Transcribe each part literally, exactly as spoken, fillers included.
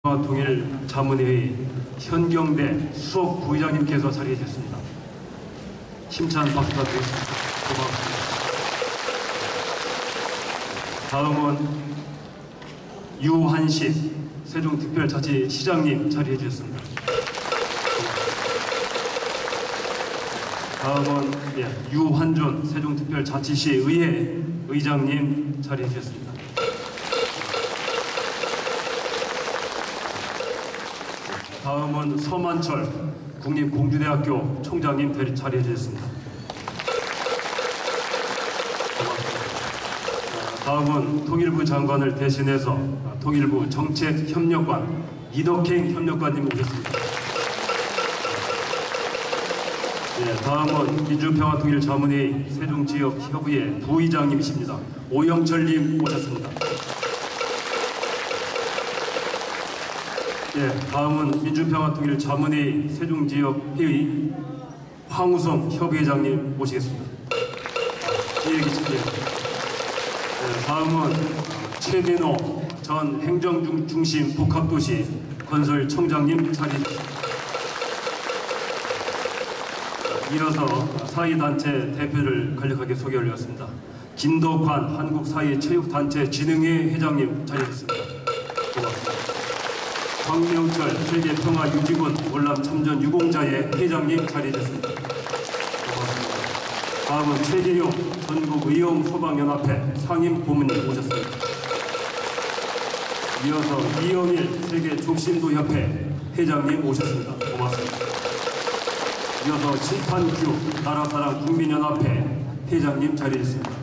통일 자문회의 현경대 수석 부의장님께서 자리해 주셨습니다. 힘찬 박수가 드리겠습니다. 고맙습니다. 다음은 유한식 세종특별자치시장님 자리해 주셨습니다. 다음은 예, 유환준 세종특별자치시의회 의장님 자리해 주셨습니다. 다음은 서만철 국립공주대학교 총장님 자리해 주셨습니다. 다음은 통일부 장관을 대신해서 통일부 정책협력관 이덕행 협력관님 오셨습니다. 네, 다음은 민주평화통일자문회의 세종지역협의회 부의장님이십니다. 오영철님 오셨습니다. 예, 다음은 민주평화통일자문회의 세종지역회의 황우성 협의회장님 모시겠습니다. 예, 예, 다음은 최민호 전 행정중심 복합도시 건설청장님 자리해주십니다. 이어서 사회단체 대표를 간략하게 소개 올렸습니다. 김덕환 한국사회체육단체 진흥회 회장님 자리해주셨습니다. 고맙습니다. 황명철 세계평화유지군 월남 참전 유공자의 회장님 자리해주셨습니다. 고맙습니다. 다음은 최계용 전국의용소방연합회 상임고문님 오셨습니다. 이어서 이영일 세계족신도협회 회장님 오셨습니다. 고맙습니다. 이어서 신판규 나라사랑 국민연합회 회장님 자리해주셨습니다.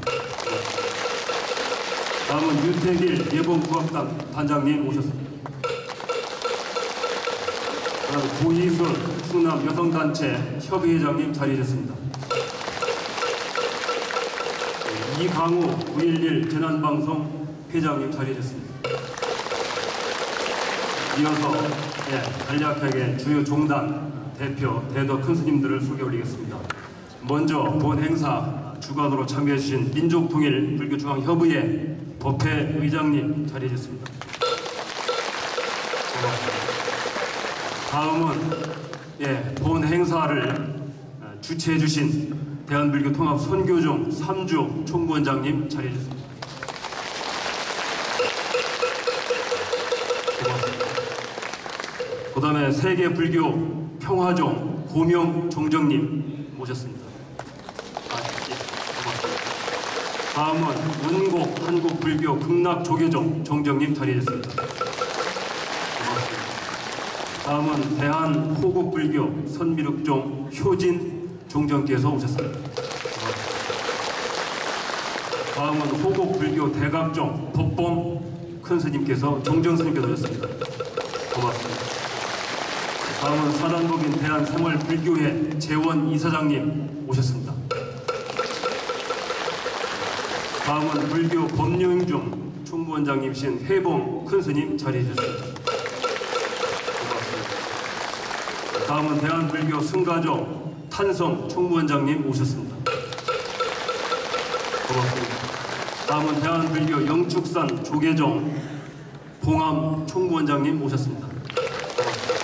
다음은 윤택일 예봉국악단 단장님 오셨습니다. 고희순 충남 여성단체 협의회장님 자리해주셨습니다. 이강우 구일일 재난방송 회장님 자리해주셨습니다. 이어서 예, 간략하게 주요 종단 대표 대덕 큰 스님들을 소개 올리겠습니다. 먼저 본 행사 주관으로 참여해주신 민족통일불교중앙협의회 법회 의장님 자리해주셨습니다. 다음은 예, 본 행사를 주최해주신 대한불교통합선교종 삼주 총무원장님 자리해주셨습니다. 고맙습니다. 그 다음에 세계불교 평화종 고명종정님 모셨습니다. 아, 예, 고맙습니다. 다음은 운곡 한국불교 극락조계종 정정님 자리해주셨습니다. 다음은 대한호국불교 선미륵종 효진 종정께서 오셨습니다. 다음은 호국불교 대각종 법봉 큰스님께서 종정스님께서 오셨습니다. 고맙습니다. 다음은 사단법인 대한생활불교회 재원 이사장님 오셨습니다. 다음은 불교 법륜중 총무원장님이신 회봉 큰스님 자리해 주셨습니다. 다음은 대한불교 승가종 탄성 총무원장님 오셨습니다. 고맙습니다. 다음은 대한불교 영축산 조계종 봉암 총무원장님 오셨습니다. 고맙습니다.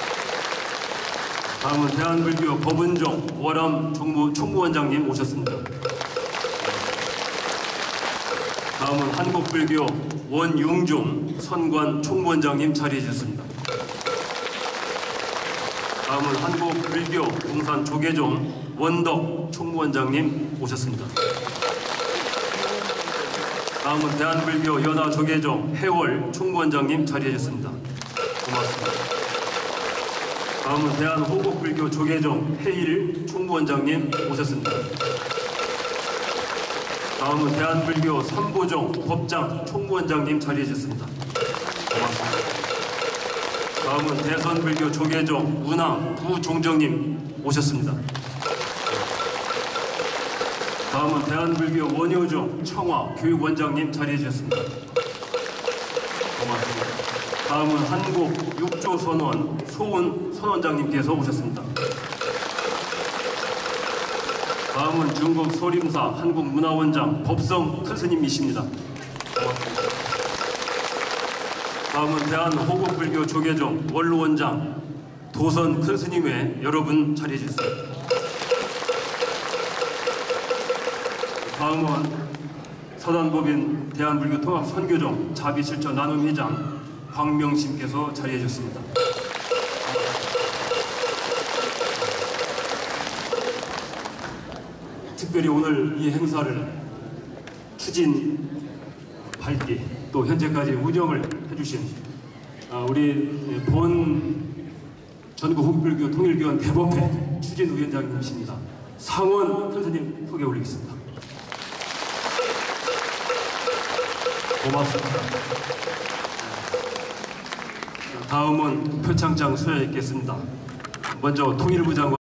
다음은 대한불교 법은종 월암 총무, 총무원장님 오셨습니다. 다음은 한국불교 원융종 선관 총무원장님 자리해 주셨습니다. 다음은 한국불교 동산 조계종 원덕 총무원장님 오셨습니다. 다음은 대한불교 연화 조계종 해월 총무원장님 자리해 주셨습니다. 고맙습니다. 다음은 대한호국불교 조계종 해일 총무원장님 오셨습니다. 다음은 대한불교 삼보종 법장 총무원장님 자리해 주셨습니다. 고맙습니다. 다음은 대선불교 조계종 운항 부종정님 오셨습니다. 다음은 대한불교 원효종 청화 교육원장님 자리해 주셨습니다. 고맙습니다. 다음은 한국 육조선원 소은 선원장님께서 오셨습니다. 다음은 중국 소림사 한국문화원장 법성 큰스님이십니다. 고맙습니다. 다음은 대한호국불교 조계종 원로원장 도선 큰스님의 여러분 자리해 주세요. 다음은 서단법인 대한불교통합선교종 자비실천 나눔회장 광명심께서 자리해 주셨습니다. 특별히 오늘 이 행사를 추진, 밝기, 또 현재까지 운영을 해주신 우리 본 전국호국불교 통일교원 대법회 추진위원장님이십니다. 상원 선생님 소개 올리겠습니다. 고맙습니다. 다음은 표창장 수여에 있겠습니다. 먼저 통일부 장관